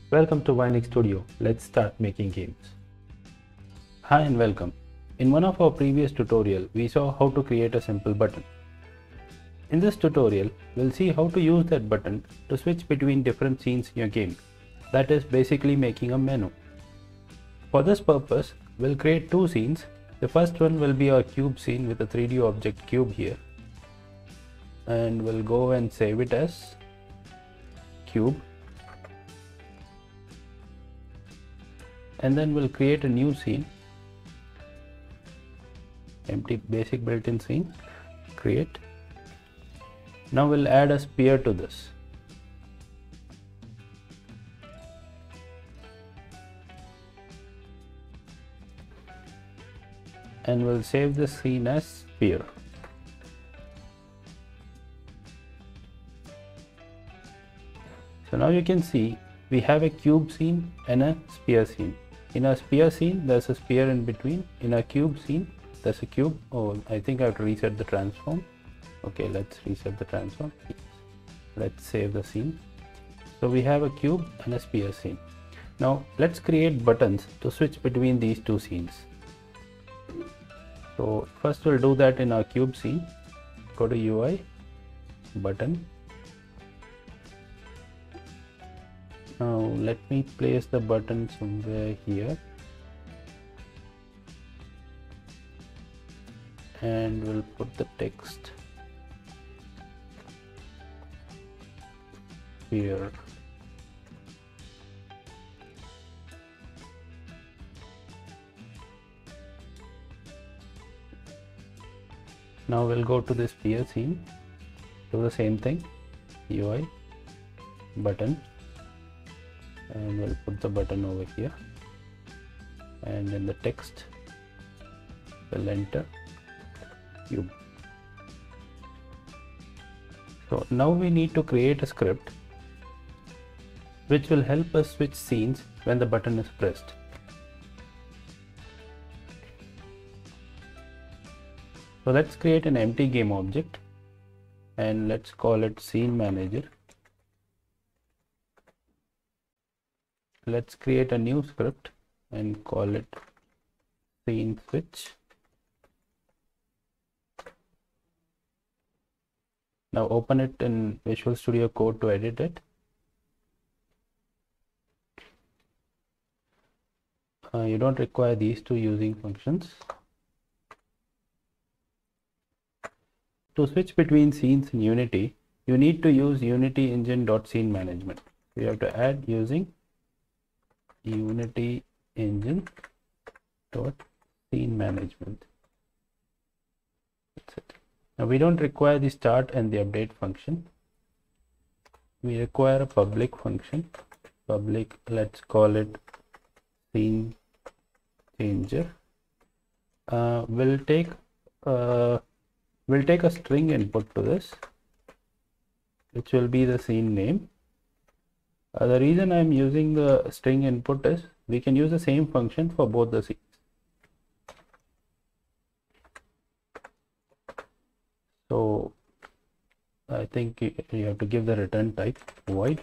Welcome to Vinex Studio. Let's start making games. Hi and welcome. In one of our previous tutorials, we saw how to create a simple button. In this tutorial, we'll see how to use that button to switch between different scenes in your game. That is basically making a menu. For this purpose, we'll create two scenes. The first one will be our cube scene with a 3D object cube here. And we'll go and save it as cube. And then we'll create a new scene, empty basic built-in scene, create. Now we'll add a sphere to this. And we'll save the scene as sphere. So now you can see we have a cube scene and a sphere scene. In a sphere scene, there's a sphere in between. In a cube scene, there's a cube. Oh, I think I have to reset the transform. Okay, let's reset the transform. Let's save the scene. So we have a cube and a sphere scene. Now let's create buttons to switch between these two scenes. So first we'll do that in our cube scene. Go to UI, button. Now let me place the button somewhere here, and we'll put the text here. Now we'll go to this sphere scene, do the same thing, UI, button. And we'll put the button over here, and in the text we'll enter cube. So now we need to create a script which will help us switch scenes when the button is pressed. So let's create an empty game object and let's call it SceneManager. Let's create a new script and call it scene switch. Now open it in Visual Studio Code to edit it. You don't require these two using functions. To switch between scenes in Unity, you need to use Unity engine.scenemanagement. You have to add using Unity engine dot scene management. That's it. Now we don't require the start and the update function. We require a public function. Public, let's call it scene changer. We'll take a string input to this, which will be the scene name. The reason I'm using the string input is we can use the same function for both the scenes. So I think you have to give the return type void.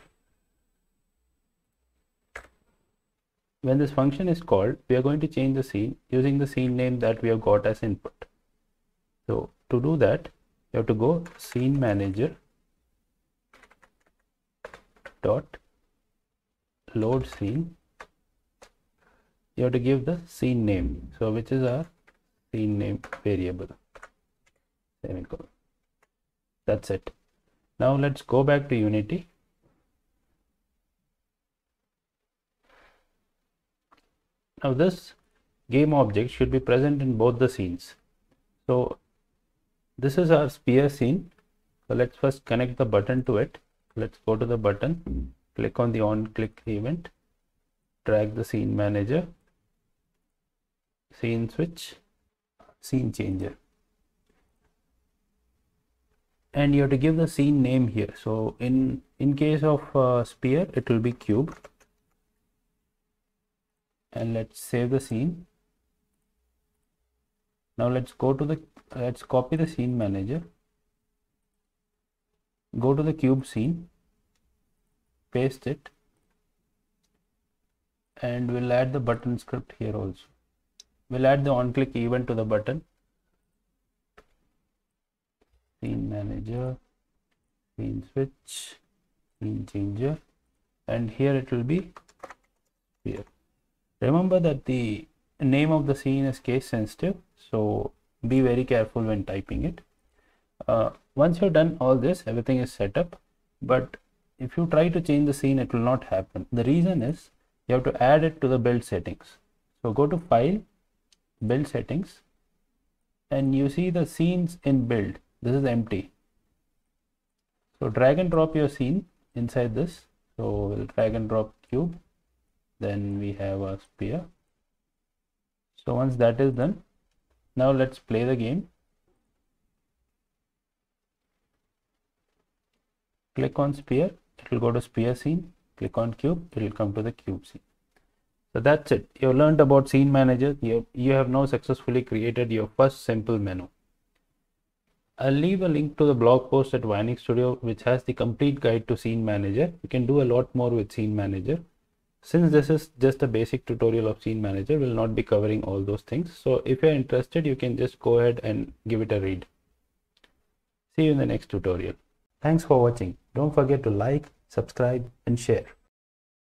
When this function is called, we are going to change the scene using the scene name that we have got as input. So to do that, you have to go SceneManager dot load scene. You have to give the scene name, so which is our scene name variable. Semicolon. That's it. Now let's go back to Unity. Now this game object should be present in both the scenes. So this is our sphere scene. So let's first connect the button to it. Let's go to the button, click on the on click event, drag the scene manager, scene switch, scene changer, and you have to give the scene name here. So in case of sphere, it will be cube. And let's save the scene. Now let's copy the scene manager, go to the cube scene, paste it, and we'll add the button script here also. We'll add the on-click event to the button. Scene manager, scene switch, scene changer, and here it will be here. Remember that the name of the scene is case sensitive, so be very careful when typing it. Once you've done all this, everything is set up, but if you try to change the scene, it will not happen. The reason is you have to add it to the build settings. So go to File, Build Settings, and you see the scenes in build. This is empty. So drag and drop your scene inside this. So we'll drag and drop cube. Then we have a sphere. So once that is done, now let's play the game. Click on sphere, it will go to sphere scene. Click on cube, it will come to the cube scene. So that's it. You have learned about Scene Manager. You have now successfully created your first simple menu. I'll leave a link to the blog post at Vining Studio, which has the complete guide to Scene Manager. You can do a lot more with Scene Manager. Since this is just a basic tutorial of Scene Manager, we'll not be covering all those things. So if you're interested, you can just go ahead and give it a read. See you in the next tutorial. Thanks for watching. Don't forget to like, subscribe, and share.